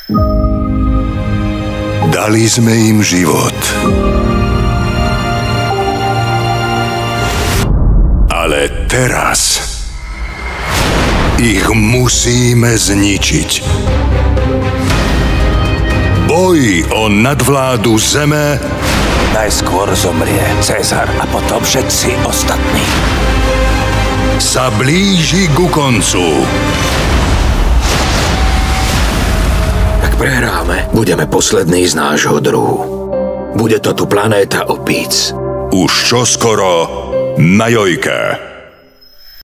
Dali sme im život. Ale teraz ich musíme zničiť. Boj o nadvládu Zeme najskôr zomrie Cezar a potom všetci ostatní. sa blíži ku koncu. Ak prehráme, budeme poslední z nášho druhu. Bude to tu planéta opíc. Už čoskoro na Jojke.